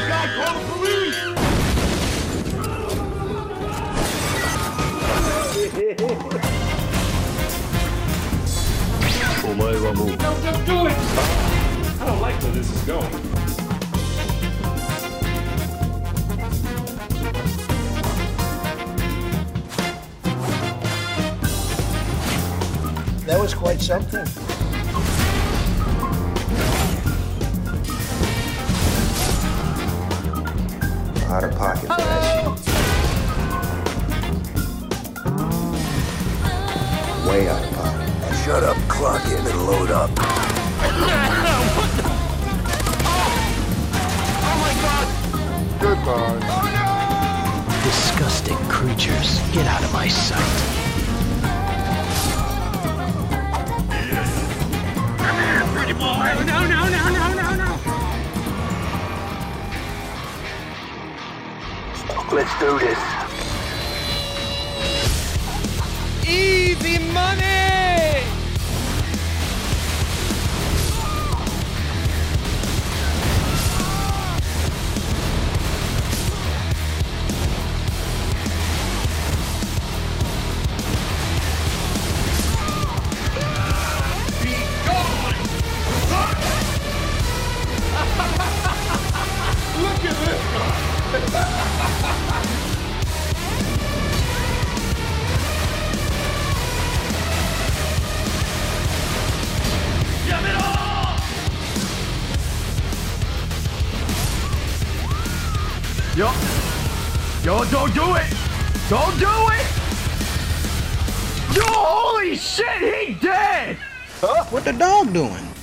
guy, call the police! Don't do it! I don't like where this is going. That was quite something. Out of pocket for that shit. Way out of pocket. Now shut up, clock in and load up. Oh my god! Goodbye. Oh no! Disgusting creatures, get out of my sight. Come here, pretty boy! No! Let's do this. Easy money! Be gone! Look at this guy! Yo, don't do it! Don't do it! Yo, holy shit, he dead! What the dog doing?